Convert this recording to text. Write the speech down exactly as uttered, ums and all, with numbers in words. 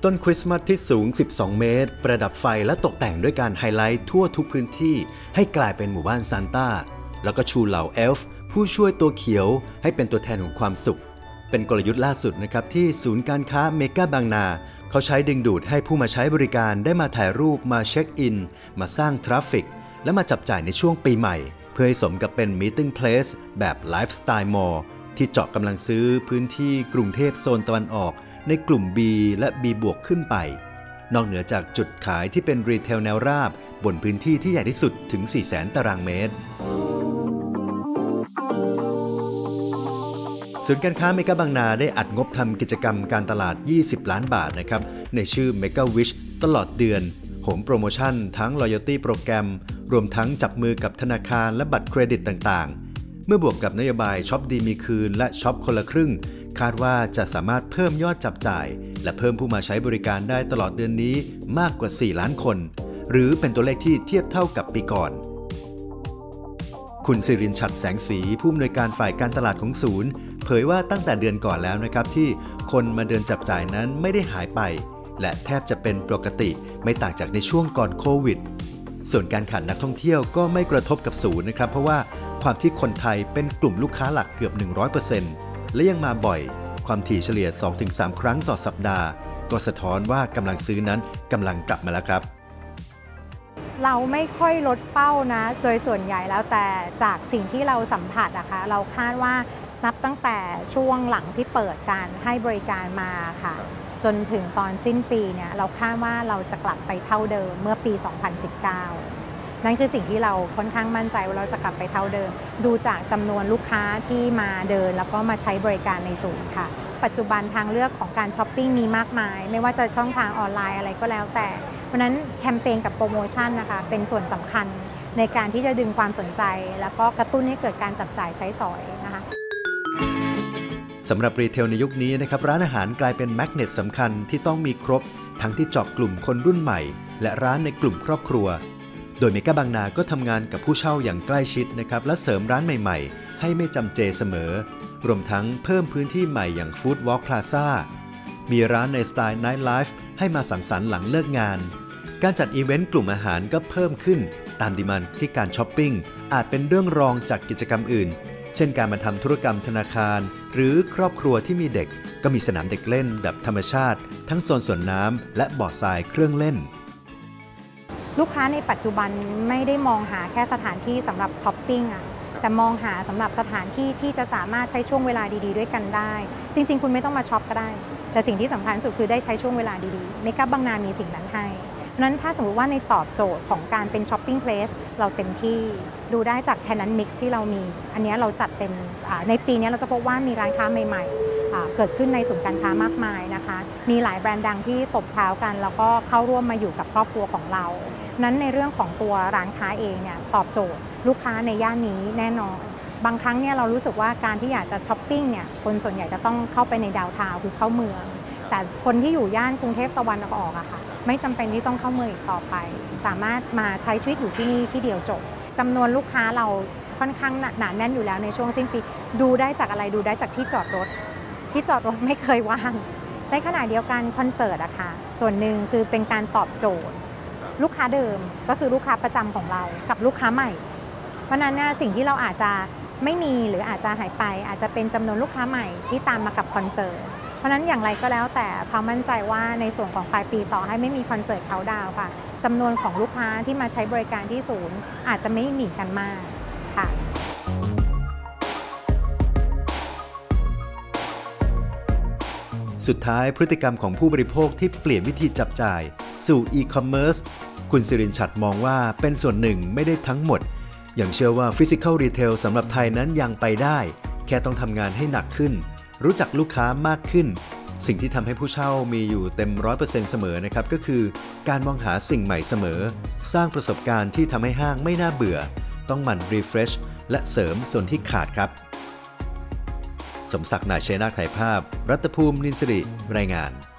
ต้นคริสต์มาสที่สูงสิบสองเมตรประดับไฟและตกแต่งด้วยการไฮไลท์ทั่วทุกพื้นที่ให้กลายเป็นหมู่บ้านซานต้าแล้วก็ชูเหล่าเอลฟ์ผู้ช่วยตัวเขียวให้เป็นตัวแทนของความสุขเป็นกลยุทธ์ล่าสุดนะครับที่ศูนย์การค้าเมกาบางนาเขาใช้ดึงดูดให้ผู้มาใช้บริการได้มาถ่ายรูปมาเช็คอินมาสร้างทราฟฟิกและมาจับจ่ายในช่วงปีใหม่เพื่อให้สมกับเป็นมีตติ้งเพลสแบบไลฟ์สไตล์มอลล์ที่เจาะกำลังซื้อพื้นที่กรุงเทพโซนตะวันออกในกลุ่ม B และ B บวกขึ้นไปนอกเหนือจากจุดขายที่เป็นรีเทลแนวราบบนพื้นที่ที่ใหญ่ที่สุดถึง สี่แสน ตารางเมตรศูนย์การค้าเมกาบางนาได้อัดงบทำกิจกรรมการตลาดยี่สิบล้านบาทนะครับในชื่อ Mega Wish ตลอดเดือนโหมโปรโมชั่นทั้ง Loyalty โปรแกรมรวมทั้งจับมือกับธนาคารและบัตรเครดิตต่างๆเมื่อบวกกับนโยบายช็อปดีมีคืนและช็อปคนละครึ่งคาดว่าจะสามารถเพิ่มยอดจับจ่ายและเพิ่มผู้มาใช้บริการได้ตลอดเดือนนี้มากกว่าสี่ล้านคนหรือเป็นตัวเลขที่เทียบเท่ากับปีก่อนคุณสิรินทร์ ฉัตรแสงสีผู้อำนวยการฝ่ายการตลาดของศูนย์เผยว่าตั้งแต่เดือนก่อนแล้วนะครับที่คนมาเดินจับจ่ายนั้นไม่ได้หายไปและแทบจะเป็นปกติไม่ต่างจากในช่วงก่อนโควิดส่วนการขาดนักท่องเที่ยวก็ไม่กระทบกับศูนย์นะครับเพราะว่าความที่คนไทยเป็นกลุ่มลูกค้าหลักเกือบ หนึ่งร้อยเปอร์เซ็นต์ และยังมาบ่อยความถี่เฉลี่ย สองถึงสาม ครั้งต่อสัปดาห์ก็สะท้อนว่ากำลังซื้อนั้นกำลังกลับมาแล้วครับเราไม่ค่อยลดเป้านะโดยส่วนใหญ่แล้วแต่จากสิ่งที่เราสัมผัสนะคะเราคาดว่านับตั้งแต่ช่วงหลังที่เปิดการให้บริการมาค่ะจนถึงตอนสิ้นปีเนี่ยเราคาดว่าเราจะกลับไปเท่าเดิมเมื่อปี สองพันสิบเก้า นั่นคือสิ่งที่เราค่อนข้างมั่นใจว่าเราจะกลับไปเท่าเดิมดูจากจำนวนลูกค้าที่มาเดินแล้วก็มาใช้บริการในศูนย์ค่ะปัจจุบันทางเลือกของการช้อปปิ้งมีมากมายไม่ว่าจะช่องทางออนไลน์อะไรก็แล้วแต่เพราะนั้นแคมเปญกับโปรโมชั่นนะคะเป็นส่วนสำคัญในการที่จะดึงความสนใจแล้วก็กระตุ้นให้เกิดการจับจ่ายใช้สอยนะคะสำหรับรีเทลในยุคนี้นะครับร้านอาหารกลายเป็นแมกเนตสำคัญที่ต้องมีครบทั้งที่เจาะกลุ่มคนรุ่นใหม่และร้านในกลุ่มครอบครัวโดยเมกาบางนาก็ทำงานกับผู้เช่าอย่างใกล้ชิดนะครับและเสริมร้านใหม่ๆให้ไม่จำเจเสมอรวมทั้งเพิ่มพื้นที่ใหม่อย่าง Food Walk Plaza มีร้านในสไตล์ Night Life ให้มาสังสรรค์หลังเลิกงานการจัดอีเวนต์กลุ่มอาหารก็เพิ่มขึ้นตามดีมานด์ที่การช้อปปิ้งอาจเป็นเรื่องรองจากกิจกรรมอื่นเช่นการมาทำธุรกรรมธนาคารหรือครอบครัวที่มีเด็กก็มีสนามเด็กเล่นแบบธรรมชาติทั้งโซนสวนน้ำและบ่อทรายเครื่องเล่นลูกค้าในปัจจุบันไม่ได้มองหาแค่สถานที่สำหรับช้อปปิ้งอะแต่มองหาสำหรับสถานที่ที่จะสามารถใช้ช่วงเวลาดีๆด้วยกันได้จริงๆคุณไม่ต้องมาช็อปก็ได้แต่สิ่งที่สำคัญสุดคือได้ใช้ช่วงเวลาดีๆเมกาบางนามีสิ่งนั้นให้เพราะนั้นถ้าสมมติว่าในตอบโจทย์ของการเป็นช้อปปิ้งเพลสเราเต็มที่ดูได้จากแทนนั้นมิกซ์ที่เรามีอันนี้เราจัดเต็มในปีนี้เราจะพบว่ามีร้านค้าใหม่ๆเกิดขึ้นในศูนย์การค้ามากมายนะคะมีหลายแบรนด์ดังที่ตบเท้ากันแล้วก็เข้าร่วมมาอยู่กับครอบครัวของเรานั้นในเรื่องของตัวร้านค้าเองเนี่ยตอบโจทย์ลูกค้าในย่านนี้แน่นอนบางครั้งเนี่ยเรารู้สึกว่าการที่อยากจะช้อปปิ้งเนี่ยคนส่วนใหญ่จะต้องเข้าไปในดาวน์ทาวน์คือเข้าเมืองแต่คนที่อยู่ย่านกรุงเทพตะวันออกอะค่ะไม่จำเป็นที่ต้องเข้าเมืองอีกต่อไปสามารถมาใช้ชีวิตอยู่ที่นี่ที่เดียวจบจำนวนลูกค้าเราค่อนข้างหนาแน่นอยู่แล้วในช่วงสิ้นปีดูได้จากอะไรดูได้จากที่จอดรถที่จอดรถไม่เคยว่างในขณะเดียวกันคอนเสิร์ตอะค่ะส่วนหนึ่งคือเป็นการตอบโจทย์ลูกค้าเดิมก็คือลูกค้าประจำของเรากับลูกค้าใหม่เพราะนั้นเนี่ยสิ่งที่เราอาจจะไม่มีหรืออาจจะหายไปอาจจะเป็นจำนวนลูกค้าใหม่ที่ตามมากับคอนเสิร์ตเพราะนั้นอย่างไรก็แล้วแต่ความมั่นใจว่าในส่วนของปลายปีต่อให้ไม่มีคอนเสิร์ตเขาดาวค่ะจำนวนของลูกค้าที่มาใช้บริการที่ศูนย์อาจจะไม่หนีกันมากค่ะสุดท้ายพฤติกรรมของผู้บริโภคที่เปลี่ยนวิธีจับจ่ายสู่อีคอมเมิร์ซคุณสิรินทร์ ฉัตรมองว่าเป็นส่วนหนึ่งไม่ได้ทั้งหมดอย่างเชื่อว่าฟิสิคอลรีเทลสำหรับไทยนั้นยังไปได้แค่ต้องทำงานให้หนักขึ้นรู้จักลูกค้ามากขึ้นสิ่งที่ทำให้ผู้เช่ามีอยู่เต็ม ร้อยเปอร์เซ็นต์ เสมอนะครับก็คือการมองหาสิ่งใหม่เสมอสร้างประสบการณ์ที่ทำให้ห้างไม่น่าเบื่อต้องหมั่นรีเฟรชและเสริมส่วนที่ขาดครับสมศักดิ์ นาชัยนาค ถ่ายภาพรัตภูมิ นินสิริรายงาน